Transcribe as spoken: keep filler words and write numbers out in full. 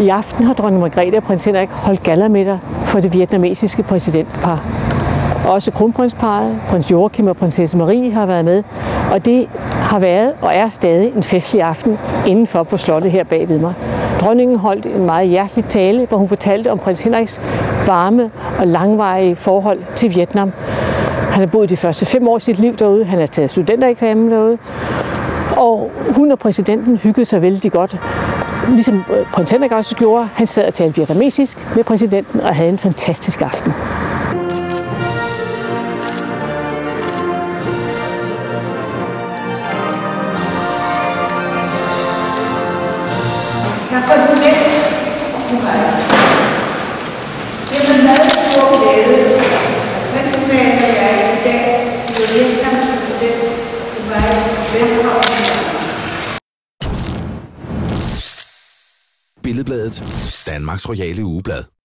I aften har dronning Margrethe og prins Henrik holdt gallamiddag for det vietnamesiske præsidentpar. Også kronprinsparret, prins Joachim og prinsesse Marie har været med, og det har været og er stadig en festlig aften indenfor på slottet her bagved mig. Dronningen holdt en meget hjertelig tale, hvor hun fortalte om prins Henriks varme og langvarige forhold til Vietnam. Han har boet de første fem år af sit liv derude, han har taget studentereksamen derude, og hun og præsidenten hyggede sig vældig godt. Ligesom prins Henrik også gjorde, han sad og talte vietnamesisk med præsidenten og havde en fantastisk aften. Herr Præsident, det er med meget stor glæde, at prinsepagen og jeg i dag byder Vietnams præsident velkommen. Billedbladet, Danmarks royale ugeblad.